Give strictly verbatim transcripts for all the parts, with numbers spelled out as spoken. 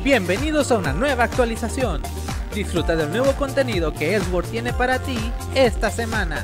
Bienvenidos a una nueva actualización. Disfruta del nuevo contenido que Ellsworth tiene para ti esta semana.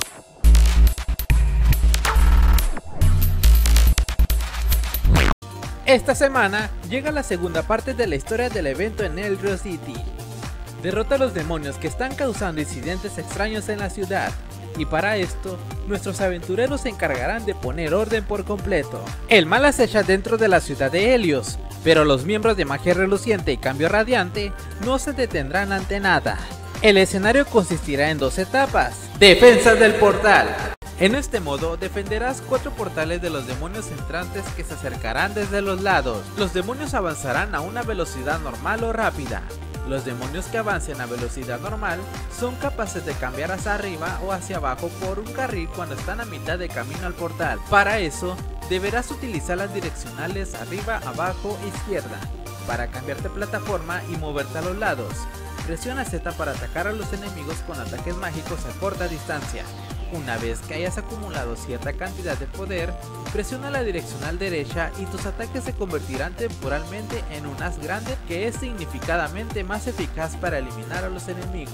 Esta semana llega la segunda parte de la historia del evento en Eldrio City. Derrota a los demonios que están causando incidentes extraños en la ciudad, y para esto, nuestros aventureros se encargarán de poner orden por completo. El mal acecha dentro de la ciudad de Helios, pero los miembros de Magia Reluciente y Cambio Radiante no se detendrán ante nada. El escenario consistirá en dos etapas. Defensa del portal. En este modo defenderás cuatro portales de los demonios entrantes que se acercarán desde los lados. Los demonios avanzarán a una velocidad normal o rápida. Los demonios que avancen a velocidad normal son capaces de cambiar hacia arriba o hacia abajo por un carril cuando están a mitad de camino al portal. Para eso, deberás utilizar las direccionales arriba, abajo e izquierda para cambiar de plataforma y moverte a los lados. Presiona Z para atacar a los enemigos con ataques mágicos a corta distancia. Una vez que hayas acumulado cierta cantidad de poder, presiona la direccional derecha y tus ataques se convertirán temporalmente en un as grande que es significativamente más eficaz para eliminar a los enemigos.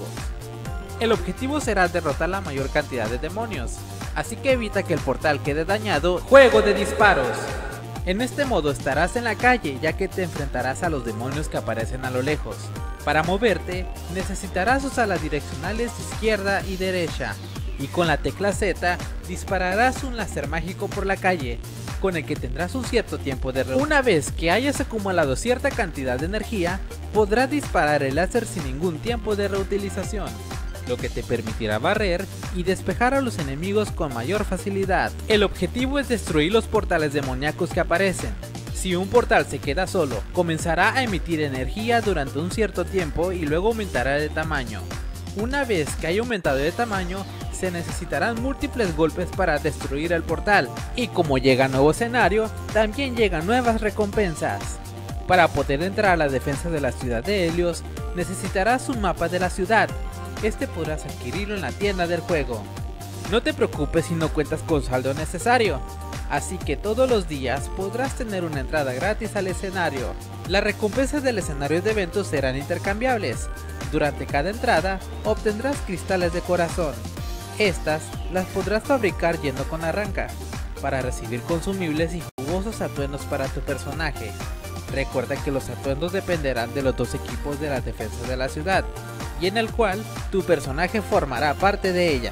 El objetivo será derrotar la mayor cantidad de demonios, así que evita que el portal quede dañado. Juego de disparos. En este modo estarás en la calle ya que te enfrentarás a los demonios que aparecen a lo lejos. Para moverte, necesitarás usar las direccionales izquierda y derecha. Y con la tecla Z dispararás un láser mágico por la calle, con el que tendrás un cierto tiempo de reunión. Una vez que hayas acumulado cierta cantidad de energía, podrás disparar el láser sin ningún tiempo de reutilización, lo que te permitirá barrer y despejar a los enemigos con mayor facilidad. El objetivo es destruir los portales demoníacos que aparecen. Si un portal se queda solo, comenzará a emitir energía durante un cierto tiempo y luego aumentará de tamaño. Una vez que haya aumentado de tamaño, se necesitarán múltiples golpes para destruir el portal, y como llega nuevo escenario, también llegan nuevas recompensas. Para poder entrar a la defensa de la ciudad de Helios, necesitarás un mapa de la ciudad. Este podrás adquirirlo en la tienda del juego. No te preocupes si no cuentas con saldo necesario, así que todos los días podrás tener una entrada gratis al escenario. Las recompensas del escenario de eventos serán intercambiables. Durante cada entrada obtendrás cristales de corazón. Estas las podrás fabricar yendo con Arranca, para recibir consumibles y jugosos atuendos para tu personaje. Recuerda que los atuendos dependerán de los dos equipos de la defensa de la ciudad, y en el cual tu personaje formará parte de ella.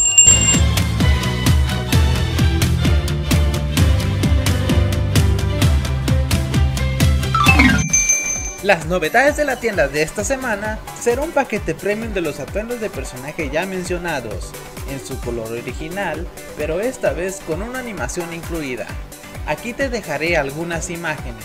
Las novedades de la tienda de esta semana será un paquete premium de los atuendos de personaje ya mencionados, en su color original, pero esta vez con una animación incluida. Aquí te dejaré algunas imágenes.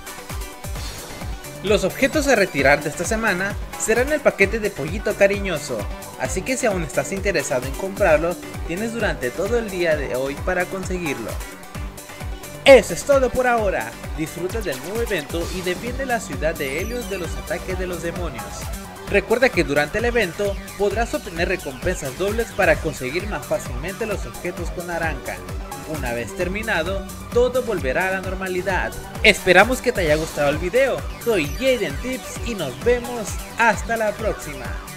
Los objetos a retirar de esta semana serán el paquete de Pollito Cariñoso, así que si aún estás interesado en comprarlo, tienes durante todo el día de hoy para conseguirlo. Eso es todo por ahora. Disfruta del nuevo evento y defiende la ciudad de Helios de los ataques de los demonios. Recuerda que durante el evento podrás obtener recompensas dobles para conseguir más fácilmente los objetos con Arranca. Una vez terminado, todo volverá a la normalidad. Esperamos que te haya gustado el video. Soy Jaden Tips y nos vemos hasta la próxima.